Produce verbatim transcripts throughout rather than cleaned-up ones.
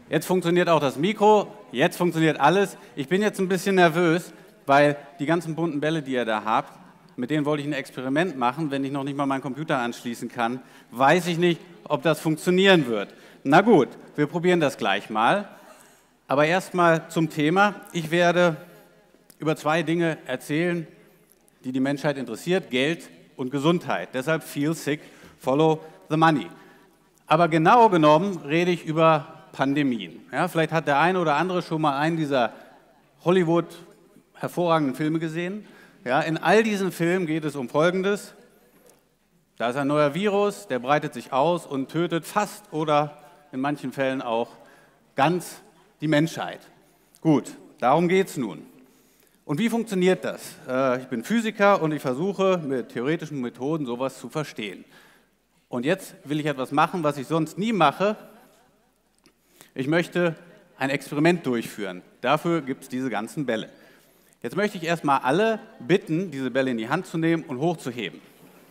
Jetzt funktioniert auch das Mikro, jetzt funktioniert alles. Ich bin jetzt ein bisschen nervös, weil die ganzen bunten Bälle, die ihr da habt, mit denen wollte ich ein Experiment machen. Wenn ich noch nicht mal meinen Computer anschließen kann, weiß ich nicht, ob das funktionieren wird. Na gut, wir probieren das gleich mal. Aber erstmal zum Thema. Ich werde über zwei Dinge erzählen, die die Menschheit interessiert: Geld und Gesundheit. Deshalb feel sick, follow the money. Aber genau genommen rede ich über Pandemien. Ja, vielleicht hat der eine oder andere schon mal einen dieser Hollywood hervorragenden Filme gesehen. Ja, in all diesen Filmen geht es um Folgendes: Da ist ein neuer Virus, der breitet sich aus und tötet fast oder in manchen Fällen auch ganz die Menschheit. Gut, darum geht es nun. Und wie funktioniert das? Ich bin Physiker und ich versuche mit theoretischen Methoden sowas zu verstehen. Und jetzt will ich etwas machen, was ich sonst nie mache. Ich möchte ein Experiment durchführen. Dafür gibt es diese ganzen Bälle. Jetzt möchte ich erstmal alle bitten, diese Bälle in die Hand zu nehmen und hochzuheben.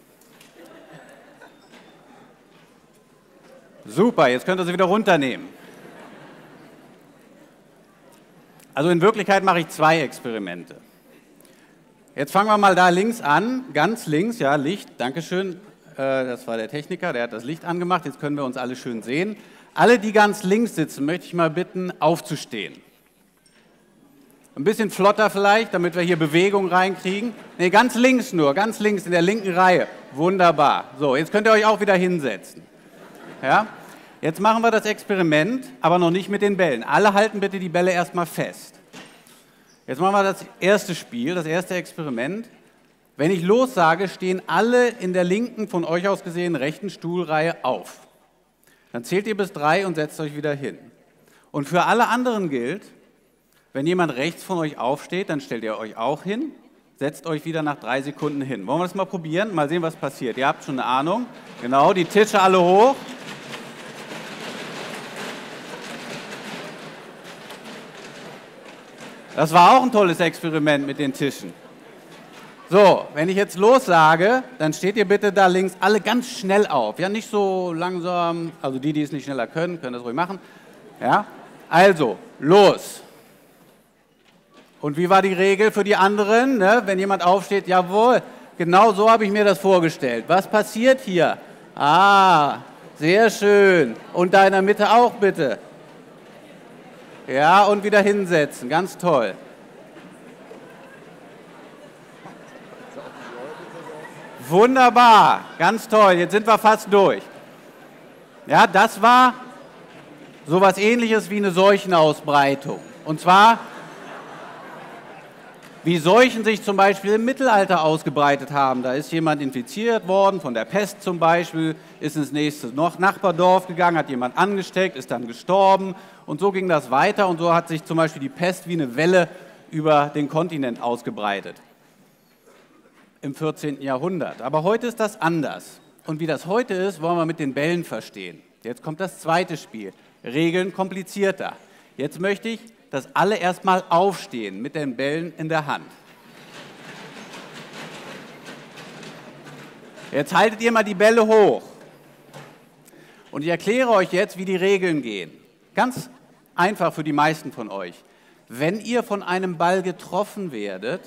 Super, jetzt könnt ihr sie wieder runternehmen. Also in Wirklichkeit mache ich zwei Experimente. Jetzt fangen wir mal da links an, ganz links, ja, Licht, Dankeschön, das war der Techniker, der hat das Licht angemacht, jetzt können wir uns alle schön sehen. Alle, die ganz links sitzen, möchte ich mal bitten, aufzustehen. Ein bisschen flotter vielleicht, damit wir hier Bewegung reinkriegen. Ne, ganz links nur, ganz links in der linken Reihe. Wunderbar. So, jetzt könnt ihr euch auch wieder hinsetzen. Ja? Jetzt machen wir das Experiment, aber noch nicht mit den Bällen. Alle halten bitte die Bälle erstmal fest. Jetzt machen wir das erste Spiel, das erste Experiment. Wenn ich los sage, stehen alle in der linken, von euch aus gesehen, rechten Stuhlreihe auf. Dann zählt ihr bis drei und setzt euch wieder hin. Und für alle anderen gilt, wenn jemand rechts von euch aufsteht, dann stellt ihr euch auch hin, setzt euch wieder nach drei Sekunden hin. Wollen wir das mal probieren? Mal sehen, was passiert. Ihr habt schon eine Ahnung. Genau, die Tische alle hoch. Das war auch ein tolles Experiment mit den Tischen. So, wenn ich jetzt los sage, dann steht ihr bitte da links alle ganz schnell auf. Ja, nicht so langsam, also die, die es nicht schneller können, können das ruhig machen. Ja, also, los. Und wie war die Regel für die anderen? Ne? Wenn jemand aufsteht, jawohl, genau so habe ich mir das vorgestellt. Was passiert hier? Ah, sehr schön. Und da in der Mitte auch bitte. Ja, und wieder hinsetzen, ganz toll. Wunderbar, ganz toll, jetzt sind wir fast durch. Ja, das war sowas Ähnliches wie eine Seuchenausbreitung. Und zwar, wie Seuchen sich zum Beispiel im Mittelalter ausgebreitet haben. Da ist jemand infiziert worden, von der Pest zum Beispiel, ist ins nächste Nachbardorf gegangen, hat jemand angesteckt, ist dann gestorben. Und so ging das weiter und so hat sich zum Beispiel die Pest wie eine Welle über den Kontinent ausgebreitet. Im vierzehnten Jahrhundert. Aber heute ist das anders. Und wie das heute ist, wollen wir mit den Bällen verstehen. Jetzt kommt das zweite Spiel. Regeln komplizierter. Jetzt möchte ich, dass alle erstmal aufstehen mit den Bällen in der Hand. Jetzt haltet ihr mal die Bälle hoch. Und ich erkläre euch jetzt, wie die Regeln gehen. Ganz einfach für die meisten von euch. Wenn ihr von einem Ball getroffen werdet,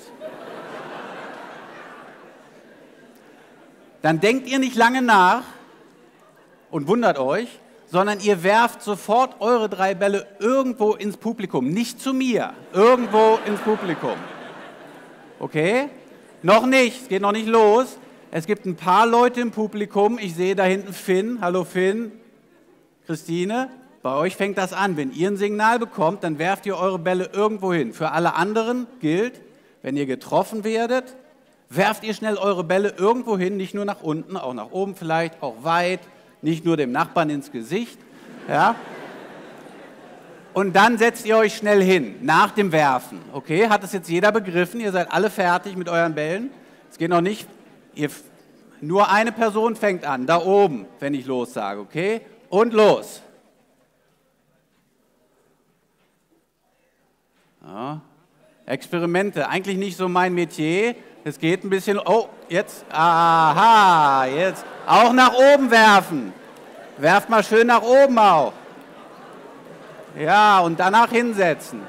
dann denkt ihr nicht lange nach und wundert euch, sondern ihr werft sofort eure drei Bälle irgendwo ins Publikum. Nicht zu mir, irgendwo ins Publikum. Okay? Noch nicht, es geht noch nicht los. Es gibt ein paar Leute im Publikum. Ich sehe da hinten Finn. Hallo Finn. Christine. Bei euch fängt das an. Wenn ihr ein Signal bekommt, dann werft ihr eure Bälle irgendwo hin. Für alle anderen gilt, wenn ihr getroffen werdet, werft ihr schnell eure Bälle irgendwo hin, nicht nur nach unten, auch nach oben vielleicht, auch weit, nicht nur dem Nachbarn ins Gesicht. Ja? Und dann setzt ihr euch schnell hin, nach dem Werfen. Okay, hat das jetzt jeder begriffen? Ihr seid alle fertig mit euren Bällen? Es geht noch nicht, ihr, nur eine Person fängt an, da oben, wenn ich los sage, okay? Und los. Ja. Experimente, eigentlich nicht so mein Metier. Es geht ein bisschen, oh, jetzt, aha, jetzt, auch nach oben werfen. Werft mal schön nach oben auch. Ja, und danach hinsetzen.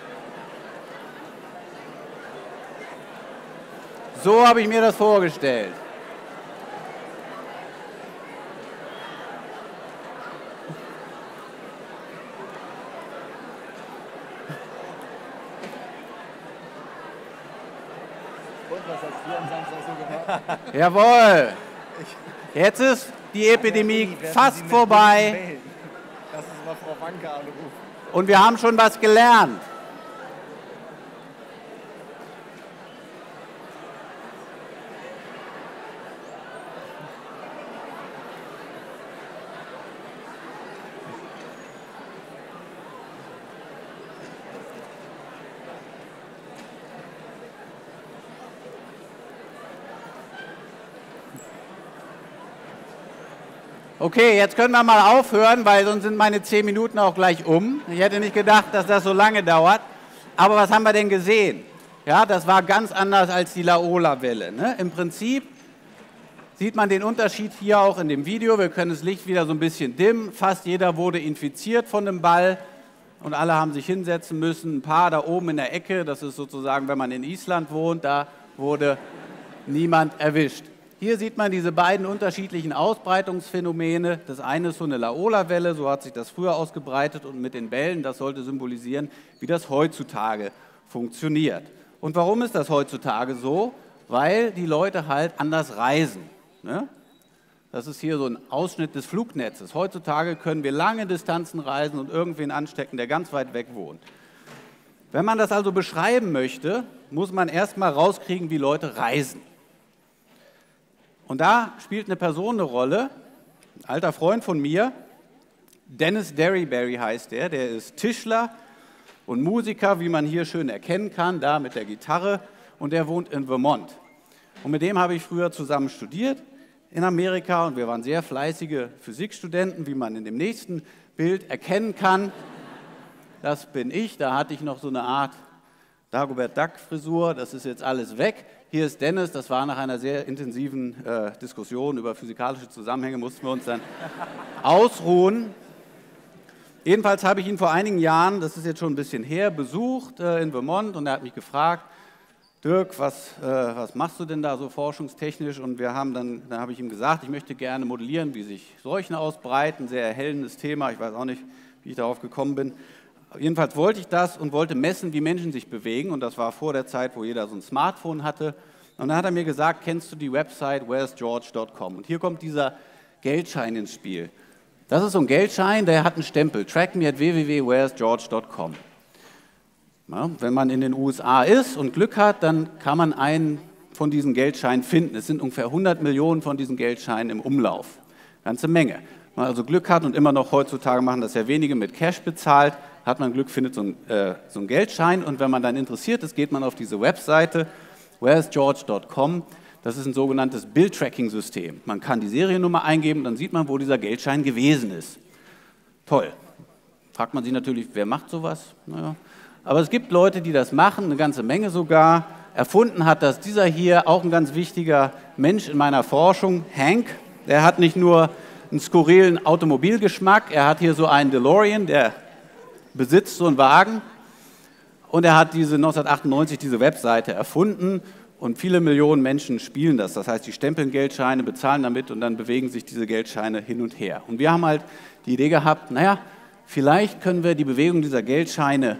So habe ich mir das vorgestellt. Und was hast du am Samstag so gemacht? Jawohl. Jetzt ist die Epidemie fast vorbei. Lass uns mal Frau Wanke anrufen. Und wir haben schon was gelernt. Okay, jetzt können wir mal aufhören, weil sonst sind meine zehn Minuten auch gleich um. Ich hätte nicht gedacht, dass das so lange dauert. Aber was haben wir denn gesehen? Ja, das war ganz anders als die Laola-Welle, ne? Im Prinzip sieht man den Unterschied hier auch in dem Video. Wir können das Licht wieder so ein bisschen dimmen. Fast jeder wurde infiziert von dem Ball und alle haben sich hinsetzen müssen. Ein paar da oben in der Ecke, das ist sozusagen, wenn man in Island wohnt, da wurde niemand erwischt. Hier sieht man diese beiden unterschiedlichen Ausbreitungsphänomene. Das eine ist so eine Laola-Welle, so hat sich das früher ausgebreitet, und mit den Bällen, das sollte symbolisieren, wie das heutzutage funktioniert. Und warum ist das heutzutage so? Weil die Leute halt anders reisen, ne? Das ist hier so ein Ausschnitt des Flugnetzes. Heutzutage können wir lange Distanzen reisen und irgendwen anstecken, der ganz weit weg wohnt. Wenn man das also beschreiben möchte, muss man erst mal rauskriegen, wie Leute reisen. Und da spielt eine Person eine Rolle, ein alter Freund von mir, Dennis Derryberry heißt der, der ist Tischler und Musiker, wie man hier schön erkennen kann, da mit der Gitarre, und der wohnt in Vermont. Und mit dem habe ich früher zusammen studiert in Amerika und wir waren sehr fleißige Physikstudenten, wie man in dem nächsten Bild erkennen kann. Das bin ich, da hatte ich noch so eine Art Dagobert Duck-Frisur, das ist jetzt alles weg. Hier ist Dennis, das war nach einer sehr intensiven äh, Diskussion über physikalische Zusammenhänge, mussten wir uns dann ausruhen. Jedenfalls habe ich ihn vor einigen Jahren, das ist jetzt schon ein bisschen her, besucht äh, in Vermont, und er hat mich gefragt, Dirk, was, äh, was machst du denn da so forschungstechnisch? Und wir haben dann, dann habe ich ihm gesagt, ich möchte gerne modellieren, wie sich Seuchen ausbreiten, sehr erhellendes Thema, ich weiß auch nicht, wie ich darauf gekommen bin. Jedenfalls wollte ich das und wollte messen, wie Menschen sich bewegen, und das war vor der Zeit, wo jeder so ein Smartphone hatte. Und dann hat er mir gesagt, kennst du die Website where's george dot com? Und hier kommt dieser Geldschein ins Spiel. Das ist so ein Geldschein, der hat einen Stempel, track me at w w w punkt where's george dot com. Ja, wenn man in den U S A ist und Glück hat, dann kann man einen von diesen Geldscheinen finden. Es sind ungefähr hundert Millionen von diesen Geldscheinen im Umlauf. Ganze Menge. Wenn man also Glück hat, und immer noch heutzutage machen das ja wenige mit Cash bezahlt, hat man Glück, findet so ein, äh, so ein Geldschein, und wenn man dann interessiert ist, geht man auf diese Webseite where's george dot com. Das ist ein sogenanntes Bill-Tracking-System. Man kann die Seriennummer eingeben und dann sieht man, wo dieser Geldschein gewesen ist. Toll. Fragt man sich natürlich, wer macht sowas? Naja. Aber es gibt Leute, die das machen, eine ganze Menge sogar. Erfunden hat das dieser hier, auch ein ganz wichtiger Mensch in meiner Forschung, Hank. Der hat nicht nur einen skurrilen Automobilgeschmack, er hat hier so einen DeLorean, der besitzt so einen Wagen, und er hat diese neunzehnhundertachtundneunzig diese Webseite erfunden, und viele Millionen Menschen spielen das. Das heißt, die stempeln Geldscheine, bezahlen damit, und dann bewegen sich diese Geldscheine hin und her. Und wir haben halt die Idee gehabt, naja, vielleicht können wir die Bewegung dieser Geldscheine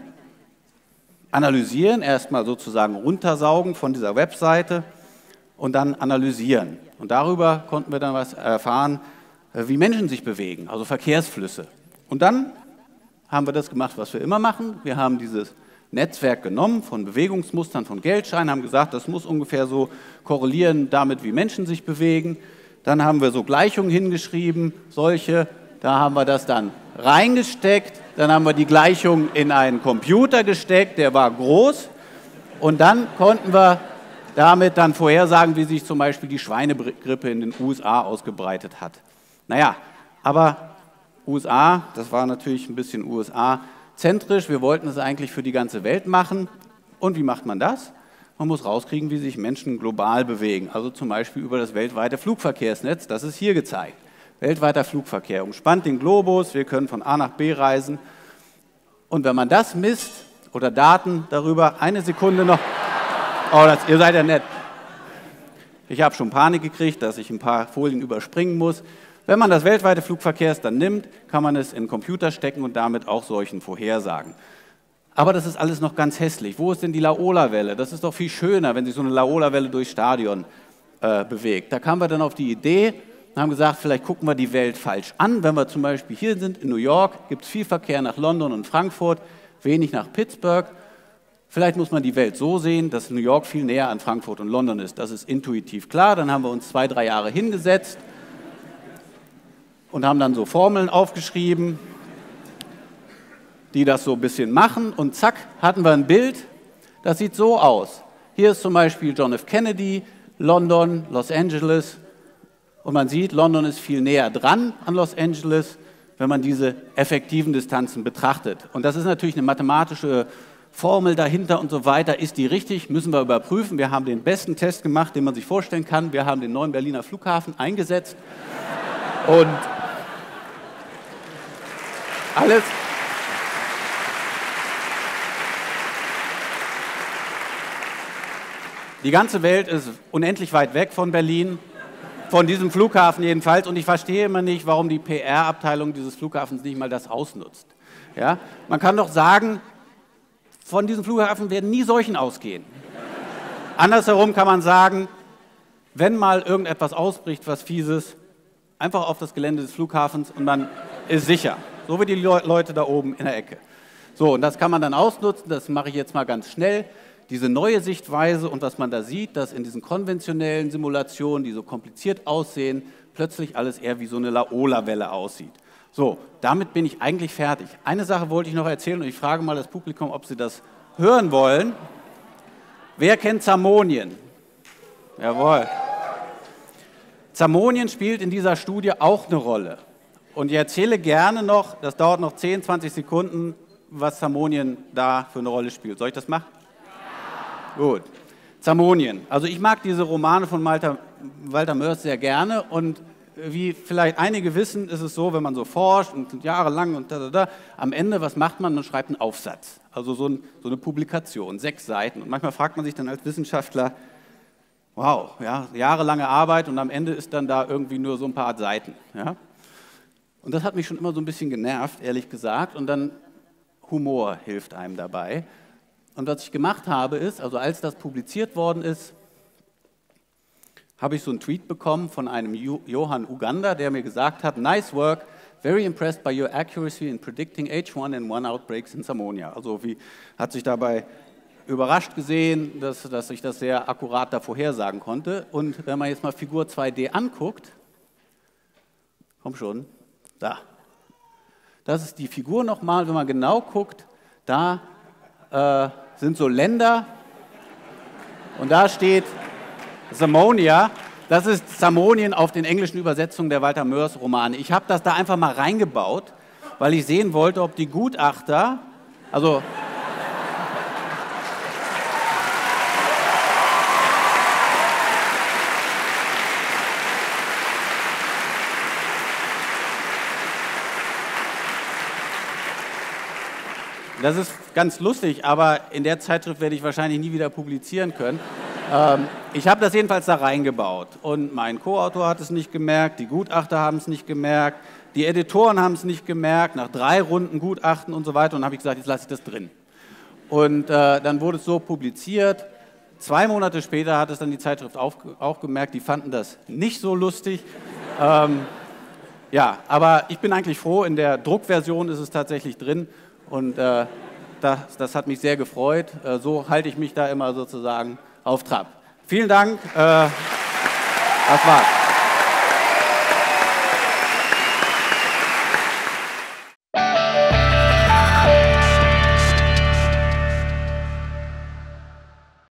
analysieren, erstmal sozusagen runtersaugen von dieser Webseite und dann analysieren. Und darüber konnten wir dann was erfahren, wie Menschen sich bewegen, also Verkehrsflüsse. Und dann haben wir das gemacht, was wir immer machen. Wir haben dieses Netzwerk genommen von Bewegungsmustern von Geldscheinen, haben gesagt, das muss ungefähr so korrelieren damit, wie Menschen sich bewegen. Dann haben wir so Gleichungen hingeschrieben, solche, da haben wir das dann reingesteckt. Dann haben wir die Gleichung in einen Computer gesteckt, der war groß. Und dann konnten wir damit dann vorhersagen, wie sich zum Beispiel die Schweinegrippe in den U S A ausgebreitet hat. Naja, aber U S A, das war natürlich ein bisschen U S A-zentrisch. Wir wollten es eigentlich für die ganze Welt machen. Und wie macht man das? Man muss rauskriegen, wie sich Menschen global bewegen. Also zum Beispiel über das weltweite Flugverkehrsnetz. Das ist hier gezeigt. Weltweiter Flugverkehr umspannt den Globus. Wir können von A nach B reisen. Und wenn man das misst, oder Daten darüber, eine Sekunde noch, oh, das, ihr seid ja nett. Ich habe schon Panik gekriegt, dass ich ein paar Folien überspringen muss. Wenn man das weltweite Flugverkehrs dann nimmt, kann man es in den Computer stecken und damit auch solchen vorhersagen. Aber das ist alles noch ganz hässlich. Wo ist denn die Laola-Welle? Das ist doch viel schöner, wenn sich so eine Laola-Welle durchs Stadion äh, bewegt. Da kamen wir dann auf die Idee und haben gesagt, vielleicht gucken wir die Welt falsch an. Wenn wir zum Beispiel hier sind in New York, gibt es viel Verkehr nach London und Frankfurt, wenig nach Pittsburgh. Vielleicht muss man die Welt so sehen, dass New York viel näher an Frankfurt und London ist. Das ist intuitiv klar. Dann haben wir uns zwei, drei Jahre hingesetzt und haben dann so Formeln aufgeschrieben, die das so ein bisschen machen. Und zack, hatten wir ein Bild, das sieht so aus. Hier ist zum Beispiel John F. Kennedy, London, Los Angeles. Und man sieht, London ist viel näher dran an Los Angeles, wenn man diese effektiven Distanzen betrachtet. Und das ist natürlich eine mathematische Formel dahinter und so weiter. Ist die richtig? Müssen wir überprüfen. Wir haben den besten Test gemacht, den man sich vorstellen kann. Wir haben den neuen Berliner Flughafen eingesetzt. Und alles. Die ganze Welt ist unendlich weit weg von Berlin, von diesem Flughafen jedenfalls. Und ich verstehe immer nicht, warum die P R-Abteilung dieses Flughafens nicht mal das ausnutzt. Ja? Man kann doch sagen, von diesem Flughafen werden nie Seuchen ausgehen. Andersherum kann man sagen, wenn mal irgendetwas ausbricht, was Fieses, einfach auf das Gelände des Flughafens und man ist sicher. So wie die Leute da oben in der Ecke. So, und das kann man dann ausnutzen, das mache ich jetzt mal ganz schnell. Diese neue Sichtweise und was man da sieht, dass in diesen konventionellen Simulationen, die so kompliziert aussehen, plötzlich alles eher wie so eine Laola-Welle aussieht. So, damit bin ich eigentlich fertig. Eine Sache wollte ich noch erzählen und ich frage mal das Publikum, ob sie das hören wollen. Wer kennt Zamonien? Jawohl. Zamonien spielt in dieser Studie auch eine Rolle. Und ich erzähle gerne noch, das dauert noch zehn, zwanzig Sekunden, was Zamonien da für eine Rolle spielt. Soll ich das machen? Gut. Zamonien. Also ich mag diese Romane von Walter, Walter Moers sehr gerne und wie vielleicht einige wissen, ist es so, wenn man so forscht und jahrelang und da, da, da, am Ende, was macht man? Man schreibt einen Aufsatz, also so, ein, so eine Publikation, sechs Seiten. Und manchmal fragt man sich dann als Wissenschaftler, wow, ja, jahrelange Arbeit und am Ende ist dann da irgendwie nur so ein paar Seiten. Ja? Und das hat mich schon immer so ein bisschen genervt, ehrlich gesagt. Und dann Humor hilft einem dabei. Und was ich gemacht habe ist, also als das publiziert worden ist, habe ich so einen Tweet bekommen von einem Johann Uganda, der mir gesagt hat, nice work, very impressed by your accuracy in predicting H one N one outbreaks in Samonia. Also wie hat sich dabei überrascht gesehen, dass, dass ich das sehr akkurat da vorhersagen konnte. Und wenn man jetzt mal Figur zwei D anguckt, komm schon, da. Das ist die Figur nochmal, wenn man genau guckt, da äh, sind so Länder und da steht Samonia, das ist Zamonien auf den englischen Übersetzungen der Walter Moers Romane. Ich habe das da einfach mal reingebaut, weil ich sehen wollte, ob die Gutachter, also das ist ganz lustig, aber in der Zeitschrift werde ich wahrscheinlich nie wieder publizieren können. ähm, ich habe das jedenfalls da reingebaut und mein Co-Autor hat es nicht gemerkt, die Gutachter haben es nicht gemerkt, die Editoren haben es nicht gemerkt, nach drei Runden Gutachten und so weiter und dann habe ich gesagt, jetzt lasse ich das drin. Und äh, dann wurde es so publiziert. Zwei Monate später hat es dann die Zeitschrift auch, auch gemerkt, die fanden das nicht so lustig. ähm, ja, aber ich bin eigentlich froh, in der Druckversion ist es tatsächlich drin. Und äh, das, das hat mich sehr gefreut. Äh, so halte ich mich da immer sozusagen auf Trab. Vielen Dank. Äh, das war's.